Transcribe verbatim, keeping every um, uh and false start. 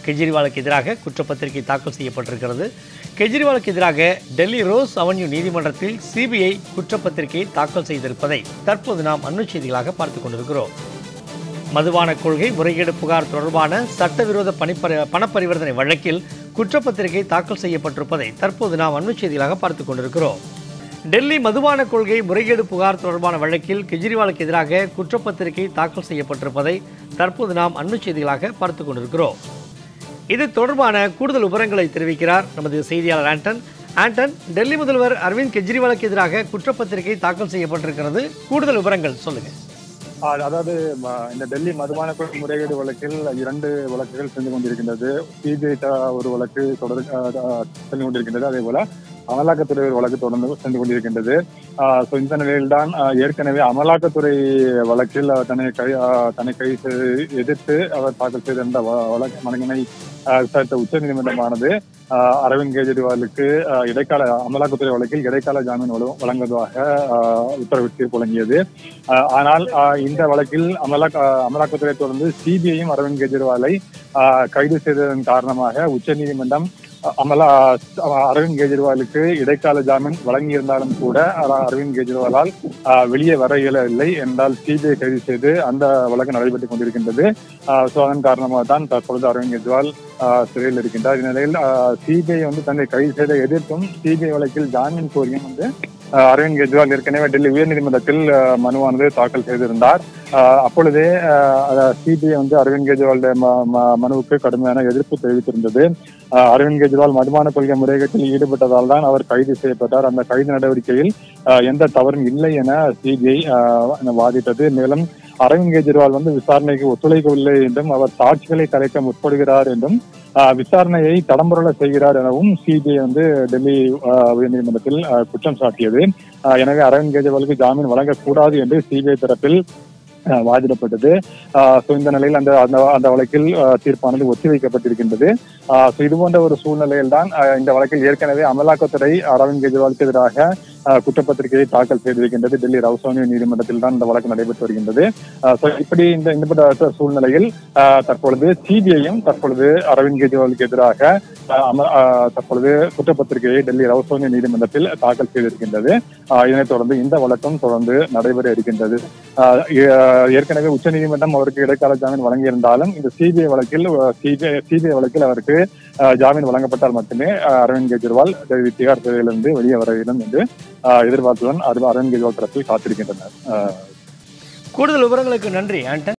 கெஜ்ரிவாலுக்கு எதிராக குற்றப்பத்திரிகை தாக்கல் செய்யப்பட்டிருக்கிறது. கெஜ்ரிவாலுக்கு எதிராக டெல்லி ரோஸ் அவென்யூ நீதிமன்றத்தில் சிபிஐ குற்றப்பத்திரிகை தாக்கல் செய்திருப்பதை தற்போது நாம் அண்மைச் செய்திகளாக பார்த்துக் கொண்டிருக்கிறோம். மதுபான கொள்கை முறைகேடு புகார் தொடர்பான சட்டவிரோத பணிப்பரி பணப்பரிவர்த்தனை வழக்கில் குற்றப்பத்திரிகை தாக்கல் செய்யப்பட்டிருப்பதை தற்போது நாம் அண்மைச் செய்திகளாக பார்த்துக் கொண்டிருக்கிறோம். டெல்லி மதுபான கொள்கை முறைகேடு புகார் தொடர்பான வழக்கில் கெஜ்ரிவாலுக்கு எதிராக குற்றப்பத்திரிகை தாக்கல் செய்யப்பட்டிருப்பதை தற்போது நாம் அண்மைச் செய்திகளாக பார்த்துக் கொண்டிருக்கிறோம். இது தொடர்பான கூடுதல் விவரங்களை தெரிவிக்கிறார் நமது செய்தியாளர் ஆண்டன். ஆண்டன், டெல்லி முதல்வர் அரவிந்த் கெஜ்ரிவாலுக்கு எதிராக குற்றப்பத்திரிகை தாக்கல் செய்யப்பட்டிருக்கிறது. கூடுதல் விவரங்கள் சொல்லுங்க. அதாவது இந்த டெல்லி மதுபான முறைகேடு வழக்கில் இரண்டு வழக்குகள் சென்று கொண்டிருக்கின்றது. சிபிஐ ஒரு வழக்கு தொடர் சென்று கொண்டிருக்கின்றது. அதே போல அமலாக்கத்துறை ஒரு வழக்கு தொடர்ந்து சென்று கொண்டிருக்கின்றது. இந்த நிலையில்தான் ஏற்கனவே அமலாக்கத்துறை வழக்கில் தன்னை கை தன்னை கை எதிர்த்து அவர் தாக்கல் செய்திருந்த வழக்கு மனுவினை விசாரித்த உச்ச நீதிமன்றமானது அரவிந்த் கெஜ்ரிவாலுக்கு இடைக்கால அமலாக்கத்துறை வழக்கில் இடைக்கால ஜாமீன் வழங்குவதாக உத்தரவு தீர்ப்பு வழங்கியது. ஆனால் இந்த வழக்கில் அமலாக்க அமலாக்கத்துறை தொடர்ந்து சிபிஐயும் அரவிந்த் கெஜ்ரிவாலை கைது செய்ததன் காரணமாக உச்ச நீதிமன்றம் அமலா அரவிந்த் கெஜ்ரிவாலுக்கு இடைக்கால ஜாமீன் வழங்கியிருந்தாலும் கூட அரவிந்த் கெஜ்ரிவாலால் வெளியே வர இயலவில்லை என்றால் சிபிஐ கைது செய்து அந்த வழக்கு நடைபெற்றுக் கொண்டிருக்கின்றது. சோ அதன் காரணமாக தான் தற்பொழுது அரவிந்த் கெஜ்ரிவால் சிறையில் இருக்கின்றார். இந்நிலையில் சிபிஐ வந்து தன்னை கைது செய்த எதிர்த்தும் சிபிஐ வழக்கில் ஜாமீன் கோரியும் வந்து அரவிந்த் கெஜ்ரிவால் ஏற்கனவே டெல்லி உயர்நீதிமன்றத்தில் மனுவானது தாக்கல் செய்திருந்தார். அப்பொழுதே சிபிஐ வந்து அரவிந்த் கெஜ்ரிவாலுடைய மனுவுக்கு கடுமையான எதிர்ப்பு தெரிவித்திருந்தது. அரவிந்த் கெஜ்ரிவால் மதுபான கொள்கை முறைகேட்டில் ஈடுபட்டதால் தான் அவர் கைது செய்யப்பட்டார். அந்த கைது நடவடிக்கையில் எந்த தவறும் இல்லை என சிபிஐ வாதிட்டது. மேலும் அரவிந்த் கெஜ்ரிவால் வந்து விசாரணைக்கு ஒத்துழைக்கவில்லை என்றும் அவர் சாட்சிகளை கலைக்க முற்படுகிறார் என்றும் விசாரணையை தடம்புரள செய்கிறார் எனவும் சிபிஐ வந்து டெல்லி உயர்நீதிமன்றத்தில் குற்றம் சாட்டியது. எனவே அரவிந்த் கெஜ்ரிவாலுக்கு ஜாமீன் வழங்கக்கூடாது என்று சிபிஐ தரப்பில் வாதிடப்பட்டது. இந்த நிலையில் அந்த அந்த வழக்கில் தீர்ப்பானது ஒத்திவைக்கப்பட்டிருக்கின்றது. இது போன்ற ஒரு சூழ்நிலையில் தான் இந்த வழக்கில் ஏற்கனவே அமலாக்கத்துறை அரவிந்த் கெஜ்ரிவாலுக்கு எதிராக குற்றப்பத்திரிகையை தாக்கல் செய்திருக்கின்றது. டெல்லி ரவுஸ் அவென்யூ நீதிமன்றத்தில் தான் இந்த வழக்கு நடைபெற்று வருகின்றது. இப்படி இந்த இந்த சூழ்நிலையில் தற்பொழுது சிபிஐயும் தற்பொழுது அரவிந்த் கெஜ்ரிவாலுக்கு எதிராக தற்பொழுது குற்றப்பத்திரிகையை டெல்லி ரவுஸ் அவென்யூ நீதிமன்றத்தில் தாக்கல் செய்திருக்கின்றது. இதனைத் தொடர்ந்து இந்த வழக்கம் தொடர்ந்து நடைபெற இருக்கின்றது. ஏற்கனவே உச்ச நீதிமன்றம் அவருக்கு இடைக்கால ஜாமீன் வழங்கியிருந்தாலும் இந்த சிபிஐ வழக்கில் சிபிஐ சிபிஐ வழக்கில் அவருக்கு ஜாமீன் வழங்கப்பட்டால் மட்டுமே அரவிந்த் கெஜ்ரிவால் திகார் சிறையிலிருந்து வெளியே வர வேண்டும் என்று எதிர்பார்ப்புடன் அரவிந்த் கெஜ்ரிவால் தரப்பில் காத்திருக்கின்றனர். கூடுதல் விவரங்களுக்கு நன்றி ஆண்டன்.